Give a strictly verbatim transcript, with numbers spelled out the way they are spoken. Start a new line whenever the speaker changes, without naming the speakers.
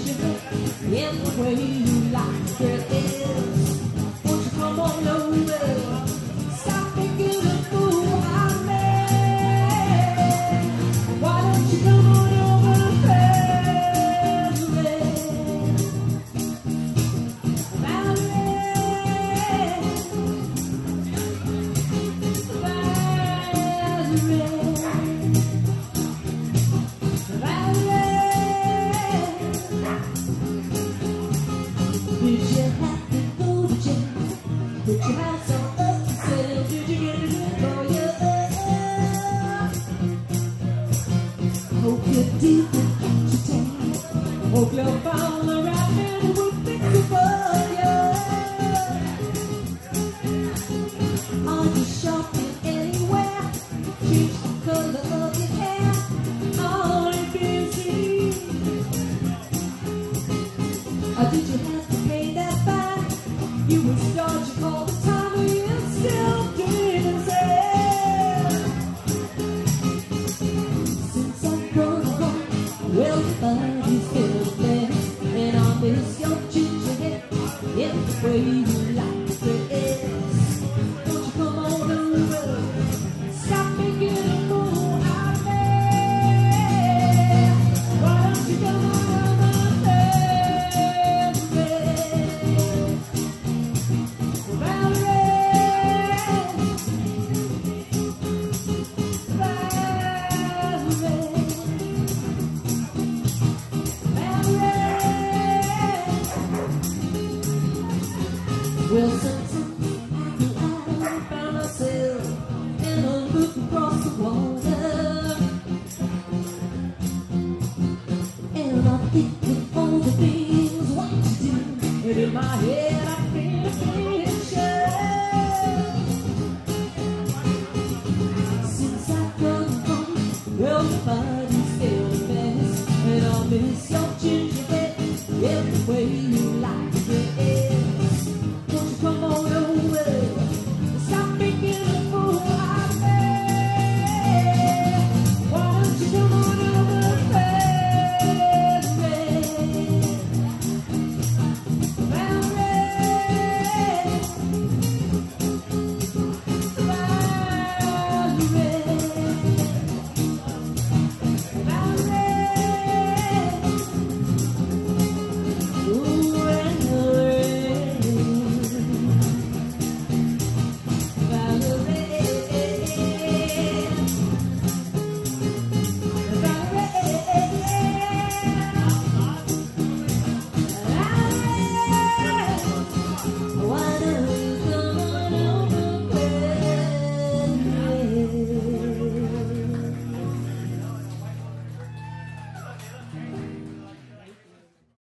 ginger in the way you like it is. Won't you come on over? Stop making a fool out of me. Why don't you come on over, Valerie? Valerie, did you have to go to jail? Did you have some up to sell? Did you get it in for you? Hope you're deep in catch your tail. Hope you found the right man who will fix it for you. Are you shopping anywhere? Change the color of your hair. Are you busy? Or did you have to pay that back? You was dodging all the time, and you still didn't say. Since I've grown up, well, your body's still blessed, and I miss your ginger hair in the way you like to dress. Won't you come on over? Stop making a fool out of me. Why don't you come on over? Well, sometimes I found myself in a loop across the water, and I'm thinking all the things what to do, and in my head I paint a picture. Since I've come home, well, my body's still a mess, and I miss your ginger hair in the way